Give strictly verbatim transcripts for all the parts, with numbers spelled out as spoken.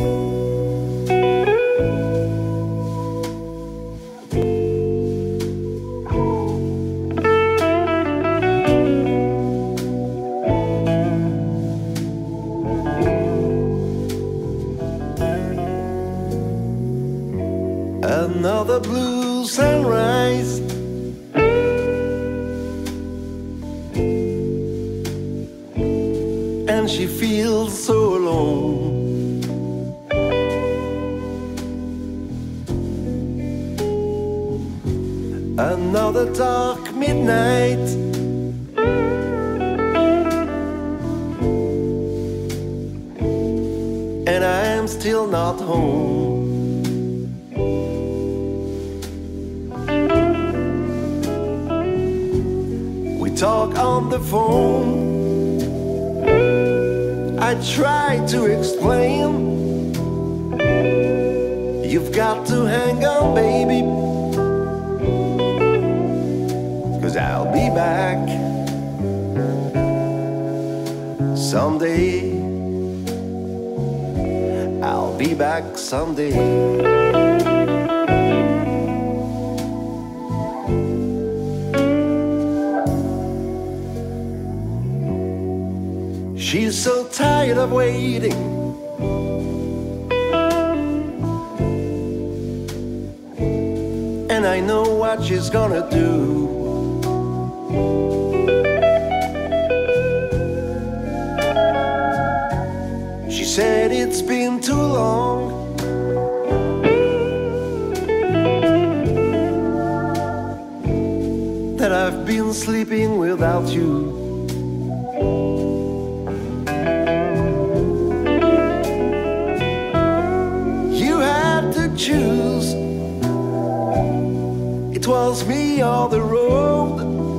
Another blue sunrise, and she feels so alone. Another dark midnight, and I am still not home. We talk on the phone, I try to explain. You've got to hang on, baby, 'cause I'll be back someday. I'll be back someday. She's so tired of waiting, and I know what she's gonna do. She said it's been too long, that I've been sleeping without you. Choose. It was me or the road.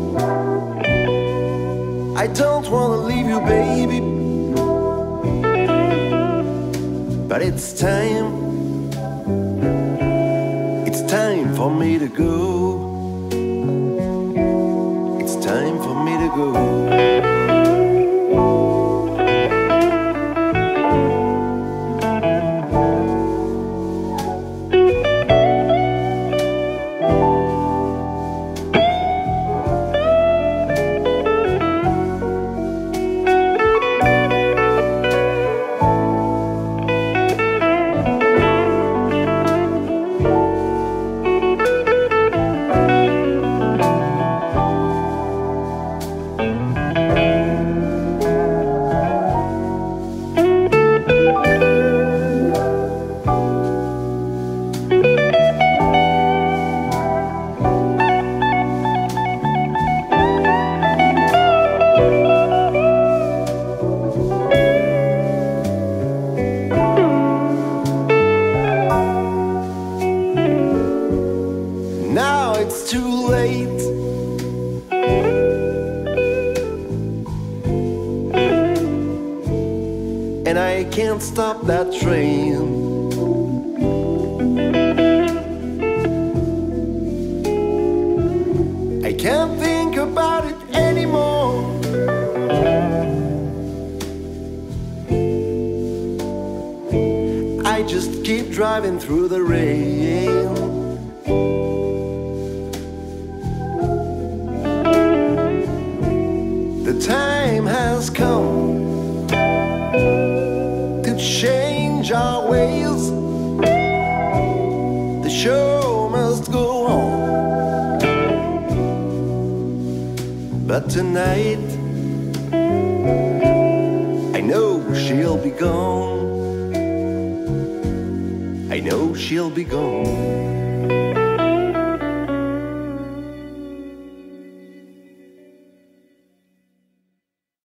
I don't wanna leave you, baby, but it's time. It's time for me to go. It's time for me to go. Now it's too late, and I can't stop that train. I can't think about it anymore. I just keep driving through the rain. The time has come to change our ways. The show must go on. But tonight, I know she'll be gone. I know she'll be gone.